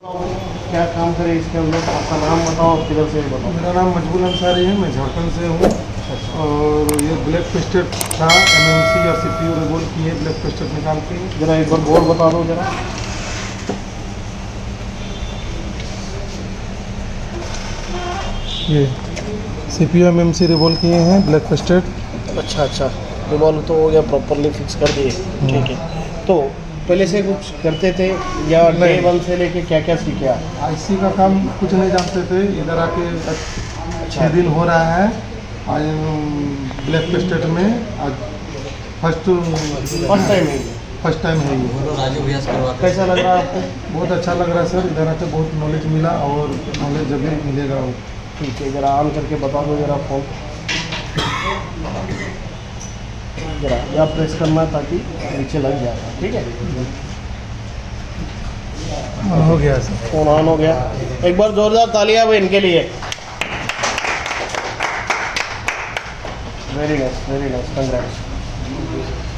क्या काम करें इसके अंदर? आपका नाम बताओ और किधर से बताओ। मेरा नाम मजबूल अंसारी है, मैं झारखंड से हूँ। और ये ब्लैक पेस्टेड था, एमएमसी या सीपीयू रिवोल्व की है, ब्लैक पेस्टेड निकाल के। जरा एक बार बोर्ड बता दो जरा। ये सीपीयू एमएमसी रिवोल्व किए हैं, ब्लैक पेस्टेड। अच्छा, रिवॉल्व तो हो गया, प्रॉपरली फिक्स कर दिए। ठीक है, तो पहले से कुछ करते थे या डे वन से लेके क्या क्या सीखे आप? आईसी का काम कुछ नहीं जानते थे, इधर आके 6 दिन हो रहा है। आज ब्लैक पेस्टेड में आज फर्स्ट टाइम है ये। कैसा लग रहा है आपको? बहुत अच्छा लग रहा है सर, इधर आके बहुत नॉलेज मिला और नॉलेज जब भी मिलेगा। ठीक है, जरा ऑन करके बता दो जरा फोन। जरा या प्रेस करना ताकि नीचे लग जाएगा। ठीक है, हो गया सर, फोन ऑन हो गया। एक बार जोरदार तालियां वो इनके लिए। Very nice, congrats.